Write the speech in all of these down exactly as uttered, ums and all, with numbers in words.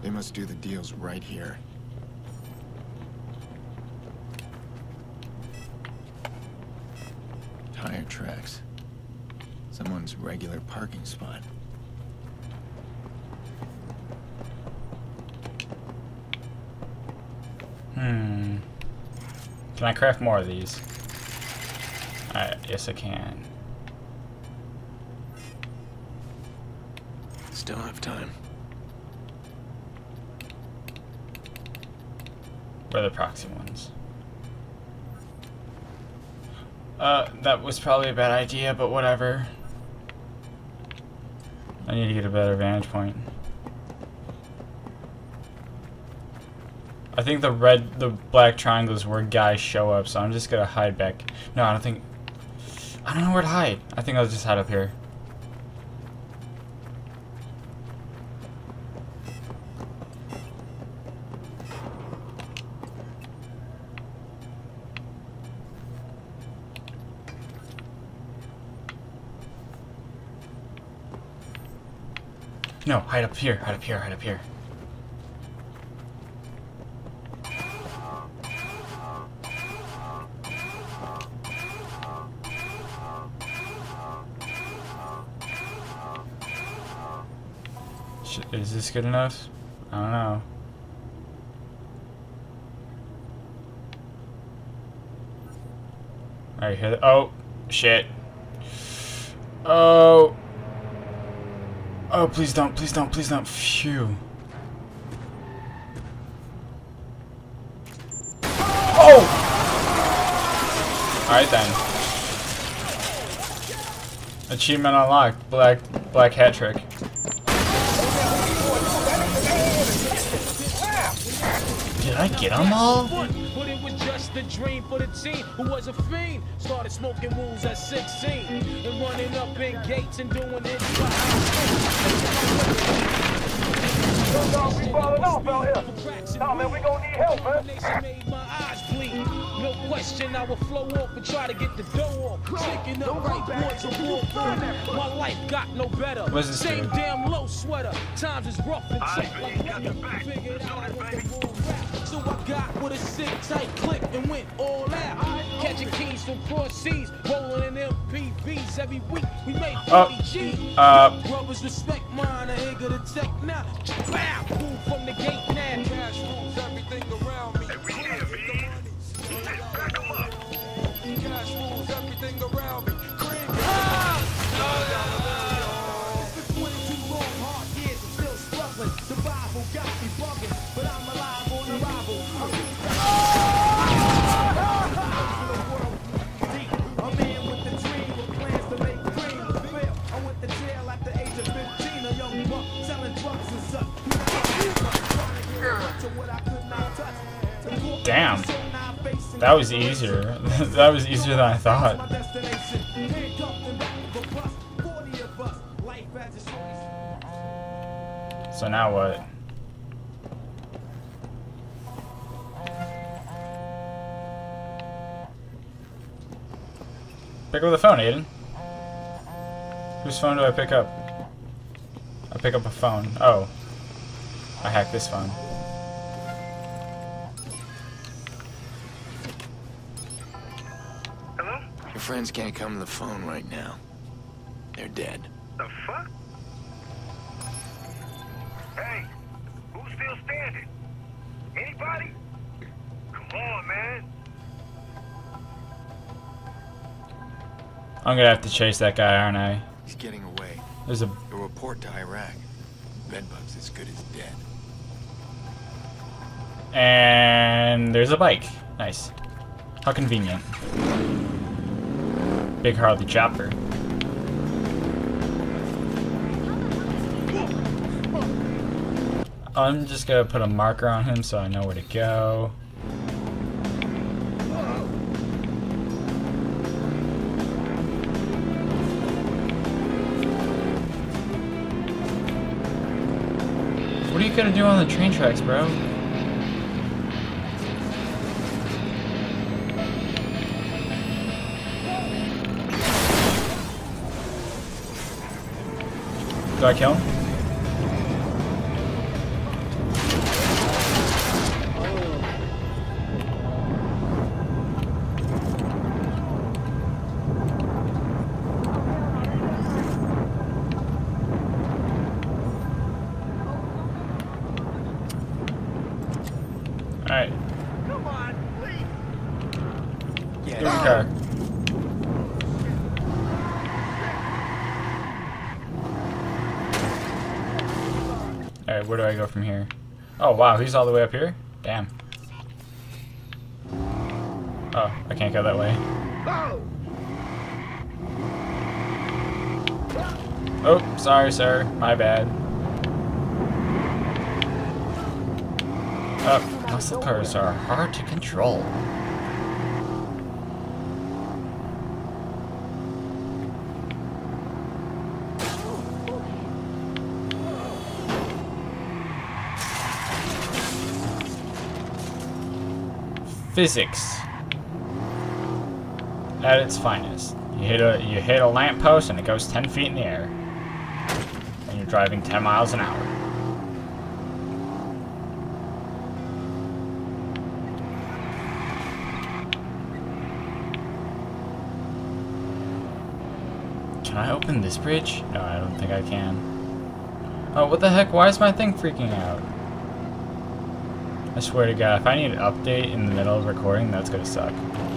They must do the deals right here. Tire tracks. Someone's regular parking spot. Hmm. Can I craft more of these? Uh, yes, I can. Still have time. Where are the proxy ones? Uh, that was probably a bad idea, but whatever. I need to get a better vantage point. I think the red, the black triangles where guys show up, so I'm just gonna hide back. No, I don't think... I don't know where to hide. I think I'll just hide up here. No, hide up here, hide up here, hide up here. Is this good enough? I don't know. Alright, here. Oh, shit. Oh. Oh, please don't, please don't, please don't. Phew. Oh! Alright then. Achievement unlocked. Black, black hat trick. Did I get them all? But it was just a dream for the team who was a fiend. Started smoking wools at sixteen and running up in gates and doing it. Dog, we falling off out here. Nah, man, we gonna need help, man. Made my eyes bleed. No question, I will flow off and try to get the dough off. Taking up right boys and war food. My life got no better. What's this Same dude? damn low sweater. Times is rough and tough. Like got the back. figured out I want the war rap. So I got with a sick tight click and went all out. Catching keys from cross seas, rolling in M P Vs every week. We made Oh, forty G. uh, Brothers respect mine, I ain't gonna take now. Bam! Move from the gate now. Cash rules everything around me. We here, man. Back 'em up. Cash rules everything around me. Damn. That was easier. That was easier than I thought. So now what? Pick up the phone, Aiden. Whose phone do I pick up? I pick up a phone. Oh. I hacked this phone. Hello? Your friends can't come to the phone right now. They're dead. The fuck? Hey, who's still standing? Anybody? Come on, man. I'm gonna have to chase that guy, aren't I? He's getting away. There's a... A report to Iraq. Bedbug's as good as dead. And there's a bike. Nice. How convenient. Big Harley chopper. I'm just gonna put a marker on him so I know where to go. What are you gonna do on the train tracks, bro? Do I kill him? Alright, where do I go from here? Oh, wow, he's all the way up here? Damn. Oh, I can't go that way. Oh, sorry, sir. My bad. Oh, muscle cars are hard to control. Physics at its finest. You hit a you hit a lamppost and it goes ten feet in the air, and you're driving ten miles an hour. Can I open this bridge? No, I don't think I can. Oh, what the heck? Why is my thing freaking out? I swear to God, if I need an update in the middle of recording, that's gonna suck.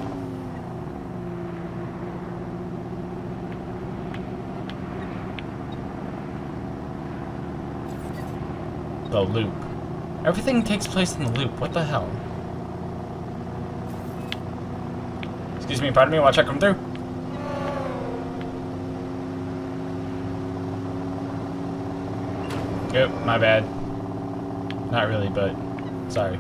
The loop. Everything takes place in the loop. What the hell? Excuse me, pardon me, watch I come through. Yep, my bad. Not really, but sorry.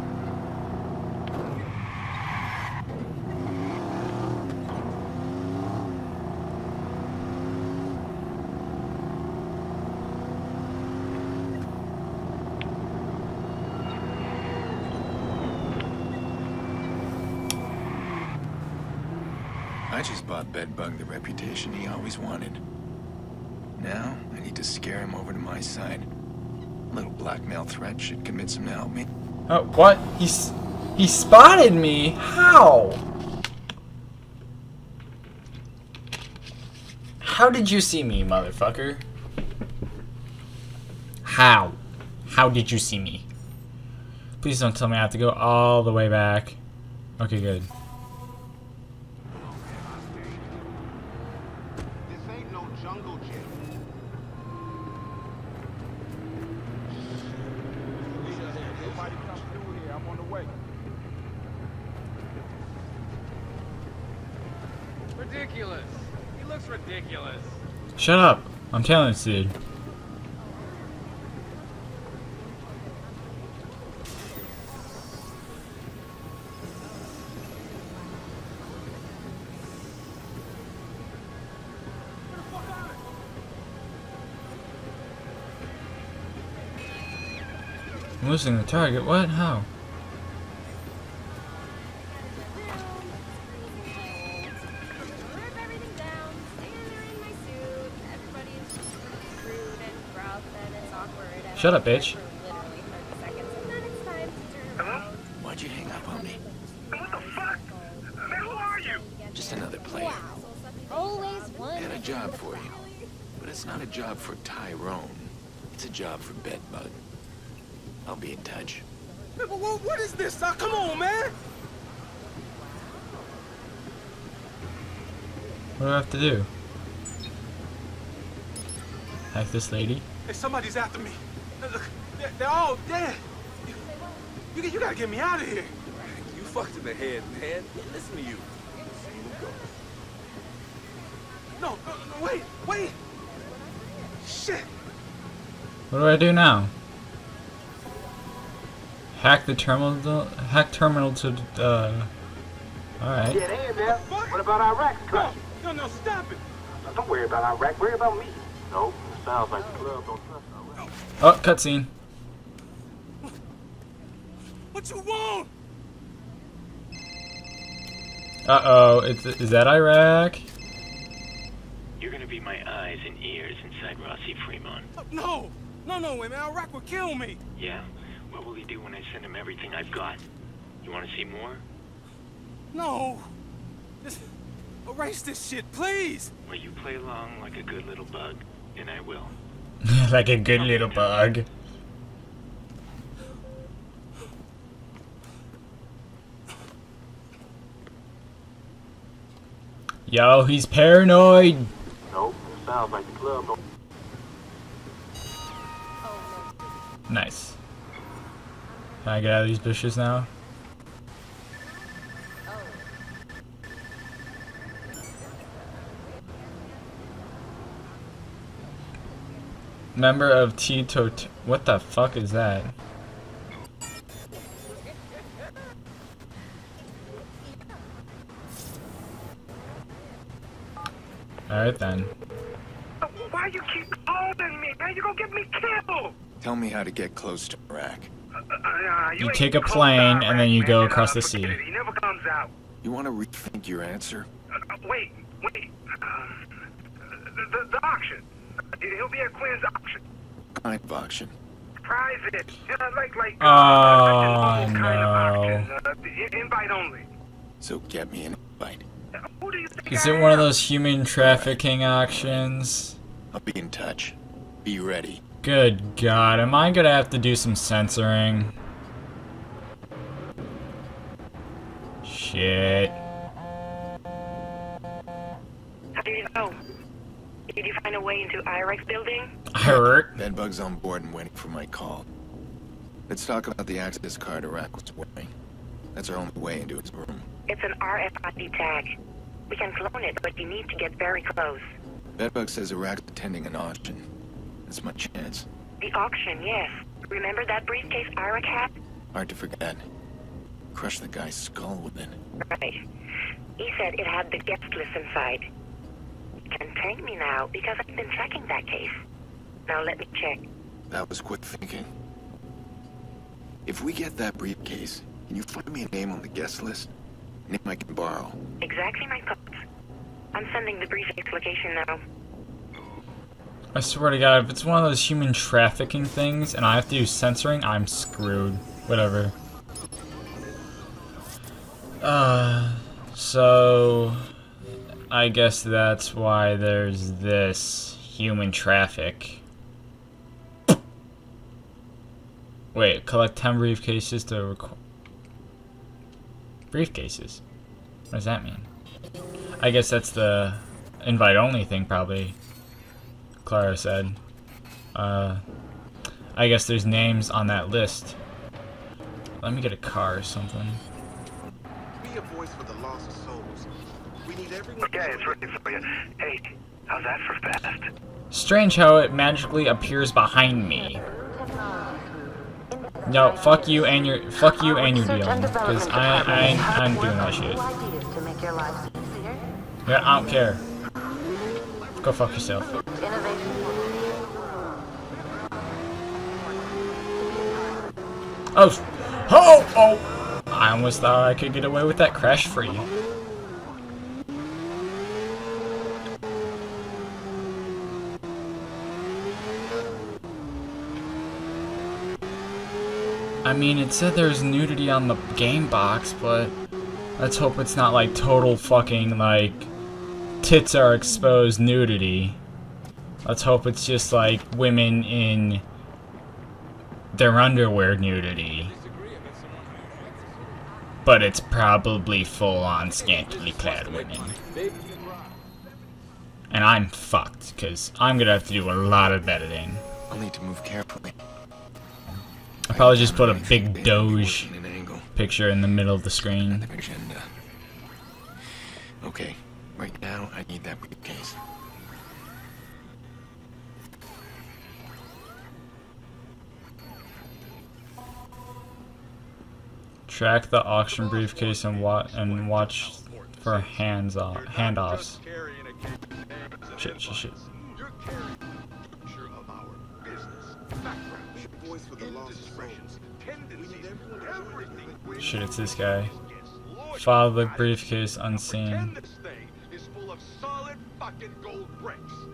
I just bought Bedbug the reputation he always wanted. Now, I need to scare him over to my side. A little blackmail threat should convince him to help me. Oh, what? He's he spotted me? How? How did you see me, motherfucker? How? How did you see me? Please don't tell me I have to go all the way back. Okay, good. Ridiculous. He looks ridiculous. Shut up. I'm telling this dude. I'm losing the target. What? How? Shut up, bitch. Why'd you hang up on me? What the fuck? Man, who are you? Just another player. Always I one. got a job for you. But it's not a job for Tyrone. It's a job for Bedbug. I'll be in touch. Man, but what, what is this? Uh, come on, man. What do I have to do? Hack this lady? Hey, somebody's after me. Look, they're, they're all dead. You, you, you gotta get me out of here. You fucked in the head, man. Listen to you. No, no, no, wait, wait. Shit. What do I do now? Hack the terminal. Hack terminal to. Uh. All right. Get in there. What about Iraq? No, no, no, stop it. Don't worry about Iraq. Worry about me. Nope. Sounds like the club don't trust Iraq. Oh, cutscene. What you want? Uh oh. It's is that Iraq? You're gonna be my eyes and ears inside Rossi Fremont. Oh, no, no, no, wait, man. Iraq will kill me. Yeah? What will he do when I send him everything I've got? You wanna see more? No. Just erase this shit, please. Well, you play along like a good little bug, and I will. Like a good little bug. Yo, he's paranoid. Nope. Sounds like the club don't. Nice. Can I get out of these bushes now? Member of C T O S. What the fuck is that? Alright then. Why you keep calling me, man? You gonna get me killed. Tell me how to get close to Iraq. Uh, uh, You ain't take a close plane to and then you Iraq, go man, across uh, the sea. forget it. He never comes out. You want to rethink your answer? Uh, uh, wait, wait. Uh, the, the, the auction. He'll be at Quinn's auction. What kind of auction? Private. Uh, like, like, uh, Oh, a normal kind no. of auction. Uh, invite only. So get me an invite. Uh, who do you think Is I it one of am? those human trafficking auctions? I'll be in touch. Be ready. Good God, am I gonna have to do some censoring? Shit. How do you know? Did you find a way into Iraq's building? I hurt. Bedbug's on board and waiting for my call. Let's talk about the access card Iraq was wearing. That's our only way into his room. It's an R F I D tag. We can clone it, but you need to get very close. Bedbug says Iraq's attending an auction. That's my chance. The auction, yes. Remember that briefcase Iraq had? Hard to forget. Crush the guy's skull with it. Right. He said it had the guest list inside. You can thank me now because I've been tracking that case. Now let me check. That was quick thinking. If we get that briefcase, can you find me a name on the guest list? A name I can borrow. Exactly my thoughts. I'm sending the briefcase location now. I swear to God, if it's one of those human trafficking things and I have to do censoring, I'm screwed. Whatever. Uh, so I guess that's why there's this human traffic. Wait, collect ten briefcases to record. Briefcases? What does that mean? I guess that's the invite only thing, probably. Clara said. Uh, I guess there's names on that list. Let me get a car or something. Be a voice for the lost souls. We need everyone. Okay, it's ready for you. Hey, how's that for fast? Strange how it magically appears behind me. No, fuck you and your fuck you and your deal, because I I ain't, I'm doing that shit. Yeah, I don't care. Go fuck yourself. Oh, oh, oh! I almost thought I could get away with that crash free. I mean, it said there's nudity on the game box, but let's hope it's not like total fucking like tits are exposed nudity. Let's hope it's just like women in their underwear nudity. But it's probably full-on scantily clad women. And I'm fucked, because I'm gonna have to do a lot of editing. I'll need to move carefully. I'll probably just put a big Doge picture in the middle of the screen. Agenda. Okay, right now I need that briefcase. Track the auction briefcase and wa and watch for hands off handoffs. Shit, shit, shit. Shit, it's this guy. File the briefcase unseen. This thing is full of solid fucking gold bricks.